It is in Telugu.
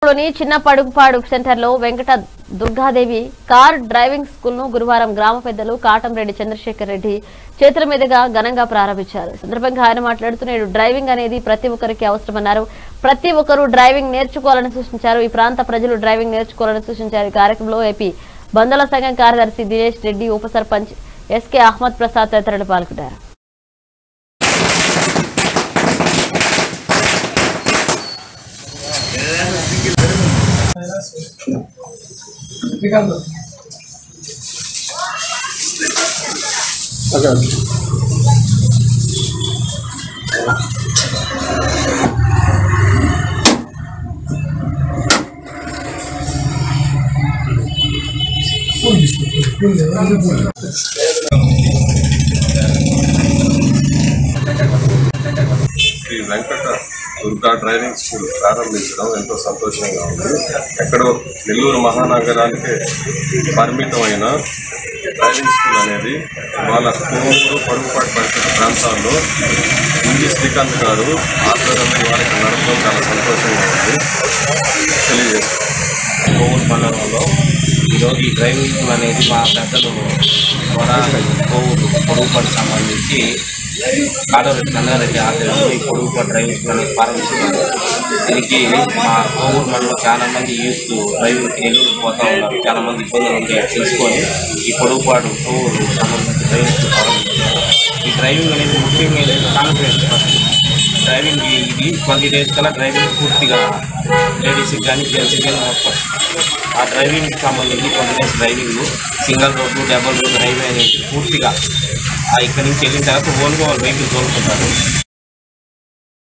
లోని చిన్న పడుగుపాడు సెంటర్ లో Venkata Durgadevi car driving school ను గురువారం గ్రామ పెద్దలు కాటంరెడ్డి చంద్రశేఖర్ రెడ్డి చేతుల మీదుగా ఘనంగా ప్రారంభించారు. సందర్భంగా ఆయన మాట్లాడుతూ నేడు డ్రైవింగ్ అనేది ప్రతి ఒక్కరికి అవసరమన్నారు. ప్రతి ఒక్కరూ డ్రైవింగ్ నేర్చుకోవాలని సూచించారు. ఈ ప్రాంత ప్రజలు డ్రైవింగ్ నేర్చుకోవాలని సూచించారు. ఈ కార్యక్రమంలో ఏపీ బందల సంఘం కార్యదర్శి దినేష్ రెడ్డి, ఉప సర్పంచ్ ఎస్కే అహ్మద్ ప్రసాద్ తదితరులు పాల్గొన్నారు. శ్రీ వెంకట దుర్గా డ్రైవింగ్ స్కూల్ ప్రారంభించడం ఎంతో సంతోషంగా ఉంది. ఎక్కడో నెల్లూరు మహానగరానికి పరిమితమైన డ్రైవింగ్ స్కూల్ అనేది వాళ్ళ కోవూరు పడుగుపాటు పరిసర ప్రాంతాల్లో ఇంజి శ్రీకాంత్ గారు ఆధ్వర్యంలో వారికి నడపడం చాలా సంతోషంగా ఉంది తెలియజేస్తాం. కోవూరు మండలంలో ఈరోజు ఈ డ్రైవింగ్ స్కూల్ అనేది మా పెద్దలు ద్వారా కోవూరు పొడుగుపాటు సంబంధించి కాటంరెడ్డి చంద్రారెడ్డి ఆధ్వర్యంలో ఈ పొడుగుపాటు డ్రైవింగ్ స్కూల్ అనేది ప్రారంభిస్తున్నారు. దీనికి మా కోవూరు మండలంలో చాలామంది యూత్ డ్రైవింగ్కి నెల్లూరు పోతూ ఉన్నారు. చాలామంది ఇబ్బందులు ఉంటే తెలుసుకొని ఈ పొడుగుపాటు కోవూరు సంబంధించి డ్రైవింగ్ స్కూల్ ప్రారంభిస్తున్నారు. ఈ డ్రైవింగ్ అనేది ముఖ్యంగా కాన్ఫిడెన్స్ డ్రైవింగ్ ఇది 20 days కల్లా డ్రైవింగ్ పూర్తిగా లేడీస్కి కానీ జెంట్స్కి కానీ మొత్తం ఆ డ్రైవింగ్కి సంబంధించి 20 days driving single road, double road highway అనేది పూర్తిగా ఇక్కడి నుంచి వెళ్ళిన తర్వాత ఓన్గా వాళ్ళు వెహికల్ తోలుకుంటారు.